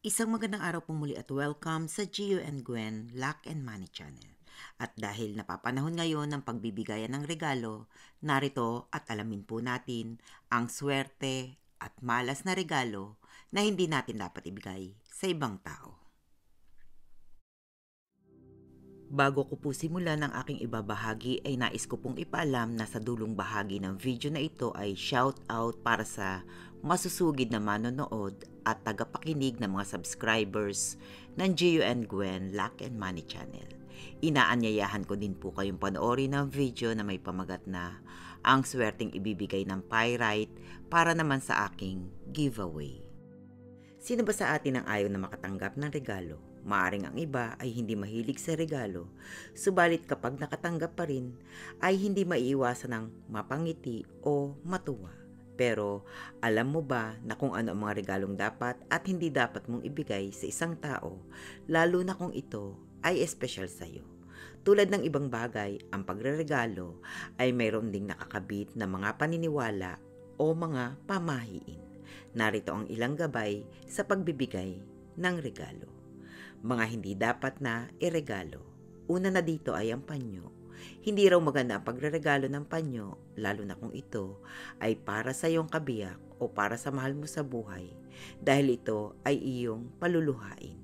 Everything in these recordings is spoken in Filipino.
Isang magandang araw po muli at welcome sa Gio and Gwen Luck and Money Channel. At dahil napapanahon ngayon ng pagbibigayan ng regalo, narito at alamin po natin ang swerte at malas na regalo na hindi natin dapat ibigay sa ibang tao. Bago ko po simulan ang aking ibabahagi ay nais ko pong ipaalam na sa dulong bahagi ng video na ito ay shout out para sa masusugid na manonood at tagapakinig ng mga subscribers ng Gio and Gwen Luck and Money Channel. Inaanyayahan ko din po kayong panoorin ng video na may pamagat na ang swerteng ibibigay ng pyrite para naman sa aking giveaway. Sino ba sa atin ang ayaw na makatanggap ng regalo? Maaring ang iba ay hindi mahilig sa regalo, subalit kapag nakatanggap pa rin ay hindi maiiwasan ng mapangiti o matuwa. Pero alam mo ba na kung ano ang mga regalong dapat at hindi dapat mong ibigay sa isang tao, lalo na kung ito ay espesyal sa iyo? Tulad ng ibang bagay, ang pagreregalo ay mayroon ding nakakabit na mga paniniwala o mga pamahiin. Narito ang ilang gabay sa pagbibigay ng regalo. Mga hindi dapat na iregalo. Una na dito ay ang panyo. Hindi raw maganda ang pagreregalo ng panyo, lalo na kung ito ay para sa iyong kabiyak o para sa mahal mo sa buhay, dahil ito ay iyong paluluhain.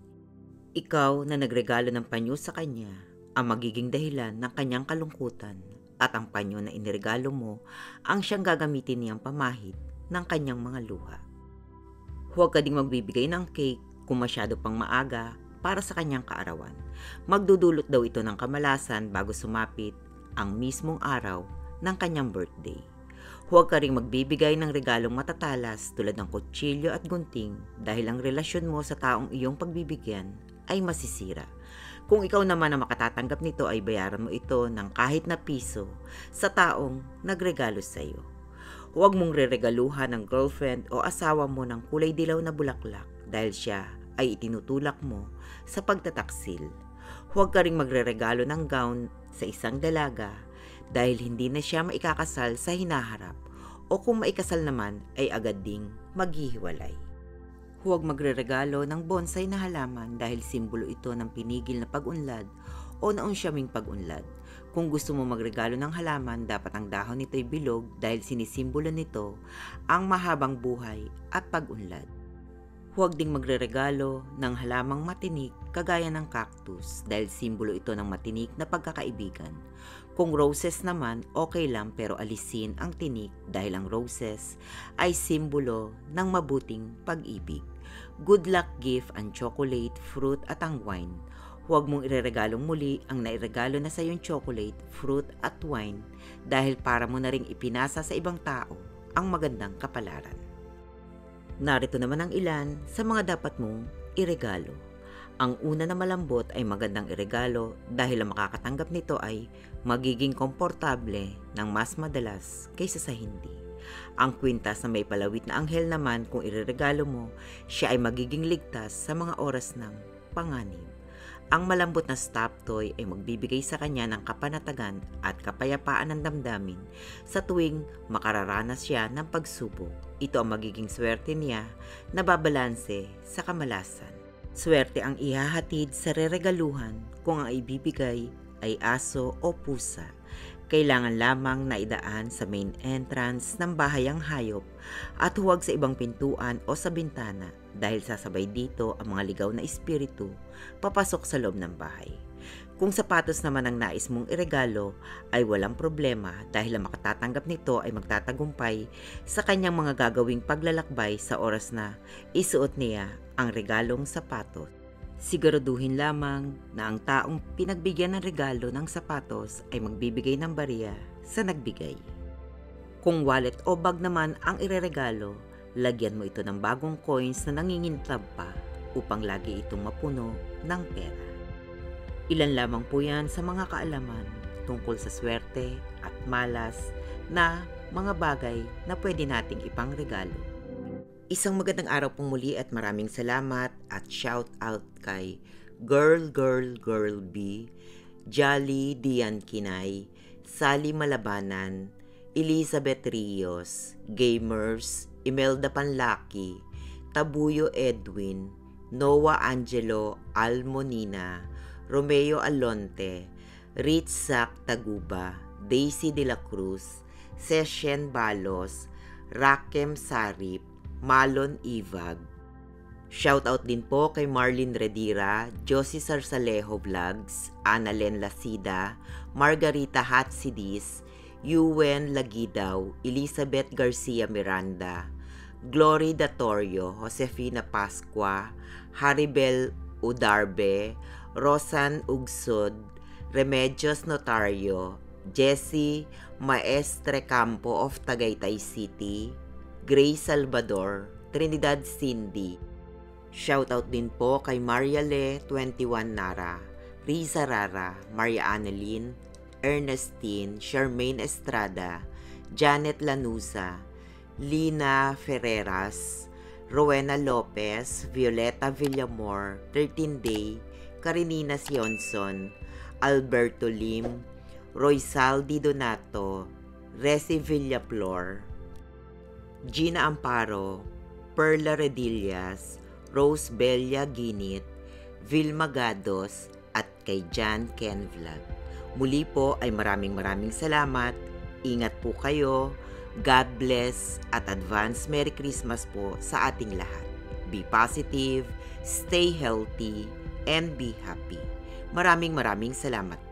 Ikaw na nagregalo ng panyo sa kanya, ang magiging dahilan ng kanyang kalungkutan, at ang panyo na iniregalo mo ang siyang gagamitin niyang pamahid ng kanyang mga luha. Huwag ka ding magbibigay ng cake kung masyado pang maaga para sa kanyang kaarawan. Magdudulot daw ito ng kamalasan bago sumapit ang mismong araw ng kanyang birthday. Huwag ka ring magbibigay ng regalong matatalas tulad ng kutsilyo at gunting dahil ang relasyon mo sa taong iyong pagbibigyan ay masisira. Kung ikaw naman ang makatatanggap nito ay bayaran mo ito ng kahit na piso sa taong nagregalo sa iyo. Huwag mong reregaluhan ng girlfriend o asawa mo ng kulay dilaw na bulaklak dahil siya ay itinutulak mo sa pagtataksil. Huwag ka ring magreregalo ng gown sa isang dalaga dahil hindi na siya maikakasal sa hinaharap o kung maikasal naman ay agad ding maghihiwalay. Huwag magreregalo ng bonsai na halaman dahil simbolo ito ng pinigil na pag-unlad o naunsyaming pag-unlad. Kung gusto mo magregalo ng halaman, dapat ang dahon nito'y bilog dahil sinisimbolo nito ang mahabang buhay at pag-unlad. Huwag ding magreregalo ng halamang matinik kagaya ng cactus dahil simbolo ito ng matinik na pagkakaibigan. Kung roses naman, okay lang pero alisin ang tinik dahil ang roses ay simbolo ng mabuting pag-ibig. Good luck gift ang chocolate, fruit at ang wine. Huwag mong ireregalong muli ang nairegalo na sa iyong chocolate, fruit at wine dahil para mo na ring ipinasa sa ibang tao ang magandang kapalaran. Narito naman ang ilan sa mga dapat mong iregalo. Ang una na malambot ay magandang iregalo dahil ang makakatanggap nito ay magiging komportable ng mas madalas kaysa sa hindi. Ang kwintas na may palawit na anghel naman kung ireregalo mo, siya ay magiging ligtas sa mga oras ng panganib. Ang malambot na stuffed toy ay magbibigay sa kanya ng kapanatagan at kapayapaan ng damdamin sa tuwing makararanas siya ng pagsubok. Ito ang magiging swerte niya na babalanse sa kamalasan. Swerte ang ihahatid sa reregaluhan kung ang ibibigay ay aso o pusa. Kailangan lamang na idaan sa main entrance ng bahay ang hayop at huwag sa ibang pintuan o sa bintana dahil sasabay dito ang mga ligaw na espiritu papasok sa loob ng bahay. Kung sapatos naman ang nais mong iregalo ay walang problema dahil ang makatatanggap nito ay magtatagumpay sa kanyang mga gagawing paglalakbay sa oras na isuot niya ang regalong sapatos. Siguraduhin lamang na ang taong pinagbigyan ng regalo ng sapatos ay magbibigay ng barya sa nagbigay. Kung wallet o bag naman ang ireregalo, lagyan mo ito ng bagong coins na nangingintab pa upang lagi itong mapuno ng pera. Ilan lamang po yan sa mga kaalaman tungkol sa swerte at malas na mga bagay na pwede nating ipangregalo. Isang magandang araw pong muli at maraming salamat at shout out kay Girl B, Jolly Dian Kinay, Sally Malabanan, Elizabeth Rios, Gamers, Imelda Panlaki, Tabuyo Edwin, Noah Angelo Almonina, Romeo Alonte, Rich Zac Taguba, Daisy de la Cruz, Seshen Balos, Rakem Sarip, Malon Ivag. Shoutout din po kay Marlene Redira, Josie Sarsalejo Vlogs, Annalen Lasida, Margarita Hatsidis, Yuen Lagidaw, Elizabeth Garcia Miranda, Glory Datorio, Josefina Pascua, Haribel Udarbe, Rosan Ugsod, Remedios Notario, Jessie Maestre Campo of Tagaytay City, Grace Salvador, Trinidad Cindy. Shoutout din po kay Mariale 21 Nara, Riza Rara, Maria Annalyn, Ernestine, Charmaine Estrada, Janet Lanusa, Lina Ferreras, Rowena Lopez, Violeta Villamor, 13 Day, Karinina Sionson, Alberto Lim, Roysaldi Donato, Resi Villaflor, Gina Amparo, Perla Redillas, Rose Belia Ginit, Vilma Gados, at kay Jan Ken Vlog. Muli po ay maraming salamat. Ingat po kayo. God bless at advance Merry Christmas po sa ating lahat. Be positive, stay healthy, and be happy. Maraming salamat.